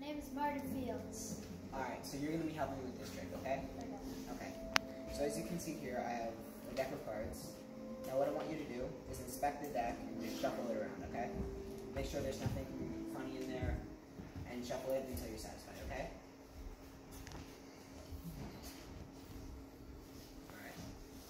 name is Martin Fields. Alright, so you're going to be helping me with this trick, okay? Okay. So as you can see here, I have a deck of cards. Now what I want you to do is inspect the deck and just shuffle it around, okay? Make sure there's nothing funny in there, and shuffle it until you're satisfied, okay? Alright.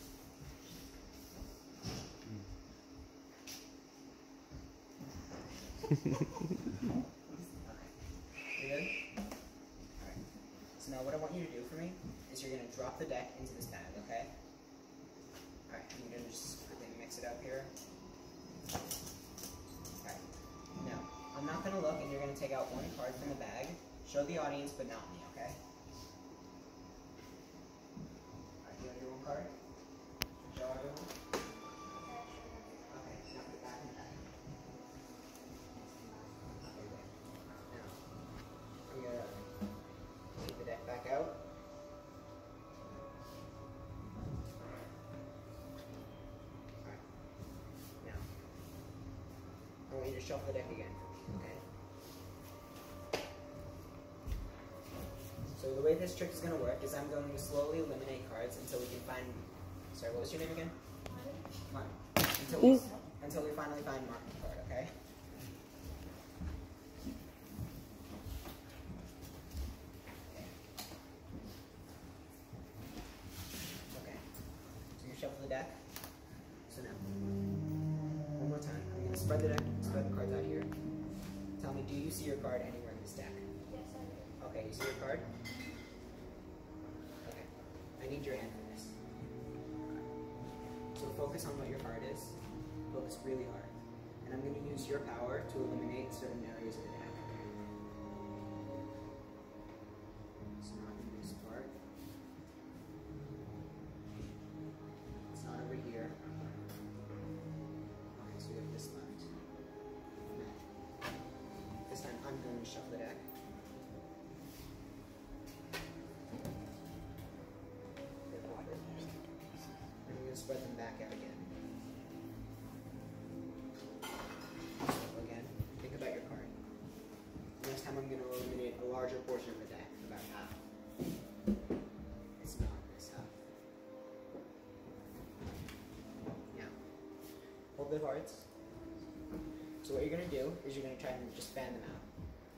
You good? Alright. So now what I want you to do for me is you're going to drop the deck into this bag, okay? Alright, I'm going to just quickly mix it up here. Alright. Now, I'm not going to look, and you're going to take out one card from the bag. Show the audience, but not me, okay? Alright, you want to do one card? Show everyone? Okay, now put it back in the bag. Okay, good. Now, I'm going to take the deck back out. Alright. Now, I want you to shuffle the deck again for me, okay? So the way this trick is going to work is I'm going to slowly eliminate cards until we can find... Sorry, what was your name again? Martin. Until we finally find Martin's card, okay? Okay. So you shuffle the deck. So now, one more time. I'm going to spread the deck, spread the cards out here. Tell me, do you see your card anywhere in this deck? Yes, I do. Okay, you see your card? Okay. I need your hand for this. So focus on what your card is. Focus really hard. And I'm going to use your power to eliminate certain areas of the deck. It's not in this part. It's not over here. Okay, so we have this left. Now, this time I'm going to shuffle the deck. And I'm going to spread them back out again. Again, think about your card. Next time I'm going to eliminate a larger portion of the deck, about half. It's not this half. Now, hold the cards. So what you're going to do is you're going to try and just fan them out.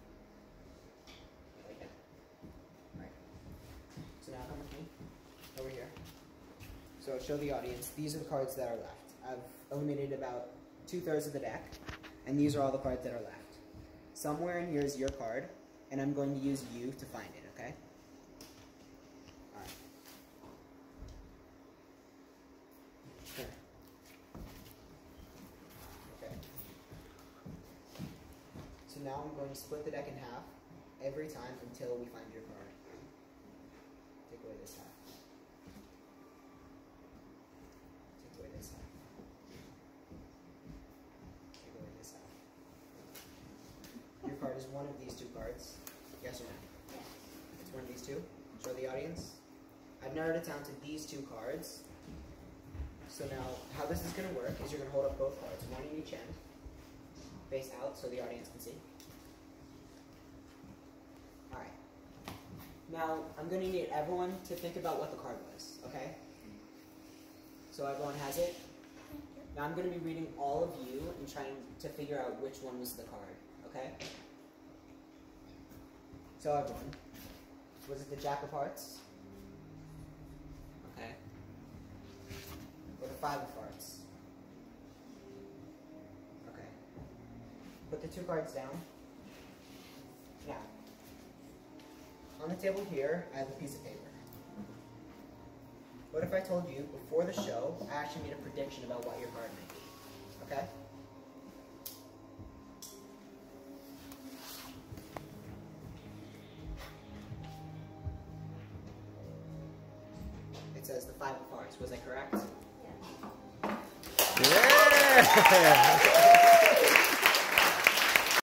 Like that. Right. So now come with me. Over here. So show the audience, these are the cards that are left. I've eliminated about 2/3 of the deck, and these are all the cards that are left. Somewhere in here is your card, and I'm going to use you to find it, okay? Alright. Here. Okay. So now I'm going to split the deck in half every time until we find your card. Take away this half. Take away this half. Take away this half. Your card is one of these two cards. Yes or no? Yes. It's one of these two. Show the audience. I've narrowed it down to these two cards. So now, how this is going to work is you're going to hold up both cards, one in each end, face out so the audience can see. Alright. Now, I'm going to need everyone to think about what the card was, okay? So everyone has it? Now I'm going to be reading all of you and trying to figure out which one was the card, okay? So everyone, was it the Jack of Hearts? Okay. Or the Five of Hearts? Okay. Put the two cards down. Now, on the table here, I have a piece of paper. What if I told you, before the show, I actually made a prediction about what your card may be? Okay? It says the Five of Hearts. Was I correct? Yes. Yeah!